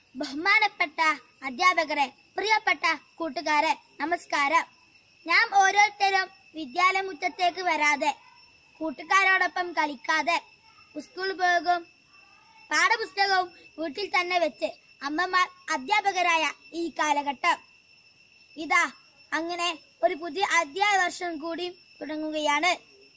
ബഹുമാനപ്പെട്ട അധ്യാപകരെ, പ്രിയപ്പെട്ട കൂട്ടുകാരെ, നമസ്കാരം. നാം ഓരോരുത്തരും വിദ്യാലയ മുറ്റത്തേക്ക് വരാതെ, കൂട്ടുകാരോടൊപ്പം കളിക്കാതെ, സ്കൂൾ പോകും, പാഠപുസ്തകവും വീട്ടിൽ തന്നെ വെച്ച് അമ്മമാർ അധ്യാപകരായ ഈ കാലഘട്ടം ഇതാ അങ്ങനെ ഒരു പുതിയ അധ്യയന വർഷം കൂടി തുടങ്ങുകയാണ്.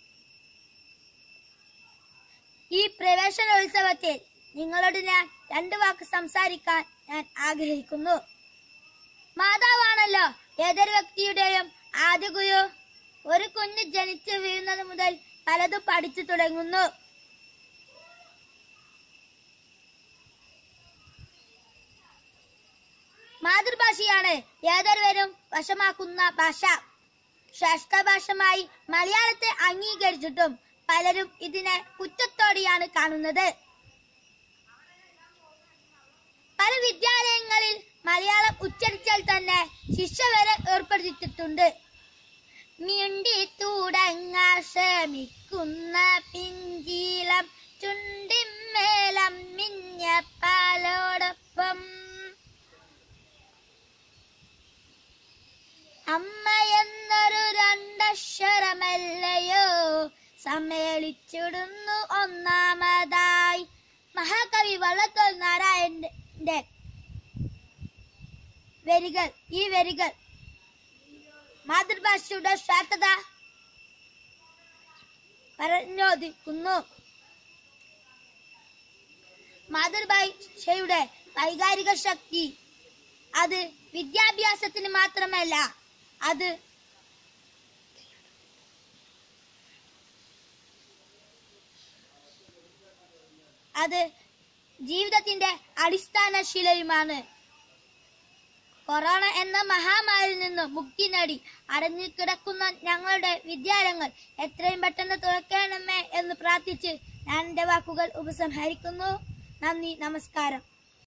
ഈ പ്രവേശനോത്സവത്തിൽ നിങ്ങളോട് ഞാൻ 2 വാക്ക് സംസാരിക്കാൻ ഞാൻ ആഗ്രഹിക്കുന്നു. മാതാവാണല്ലോ ഏതൊരു വ്യക്തിയുടെയും ആദ്യ ഗുരു. ഒരു കുഞ്ഞ് ജനിച്ചു വീഴുന്നത് മുതൽ പലതും പഠിച്ചു തുടങ്ങുന്നു. മാതൃഭാഷയാണ് ഏതൊരുവരും വശമാക്കുന്ന ഭാഷ. ശ്രേഷ്ഠ ഭാഷമായി മലയാളത്തെ അംഗീകരിച്ചിട്ടും പലരും ഇതിനെ പുച്ഛത്തോടെയാണ് കാണുന്നത്. പല വിദ്യാലയങ്ങളിൽ മലയാളം ഉച്ചരിച്ചാൽ തന്നെ ശിക്ഷ വരെ ഏർപ്പെടുത്തിയിട്ടുണ്ട്. മിണ്ടി തുടങ്ങാൻ ശ്രമിക്കുന്ന പിഞ്ചീളം ചുണ്ടിന്മേലം മിഞ്ഞ പാലോടൊപ്പം അമ്മ എന്നൊരു 2 അക്ഷരമല്ലയോ സമ്മേളിച്ചിടുന്നു ഒന്നാമതായി. മഹാകവി വള്ളത്തോൾ നാരായണന്റെ വരികൾ. ഈ വരികൾ മാതൃഭാഷയുടെ ശ്രേഷ്ഠത പറഞ്ഞോദിക്കുന്നു. മാതൃഭാഷയുടെ വൈകാരിക ശക്തി അത് വിദ്യാഭ്യാസത്തിന് മാത്രമല്ല, അത് ജീവിതത്തിന്റെ അടിസ്ഥാന ശിലയുമാണ്. കൊറോണ എന്ന മഹാമാരിയിൽ നിന്ന് മുക്തി നേടി അടഞ്ഞു കിടക്കുന്ന ഞങ്ങളുടെ വിദ്യാലയങ്ങൾ എത്രയും പെട്ടെന്ന് തുറക്കണമേ എന്ന് പ്രാർത്ഥിച്ച് ഞാൻ എന്റെ വാക്കുകൾ ഉപസംഹരിക്കുന്നു. നന്ദി, നമസ്കാരം.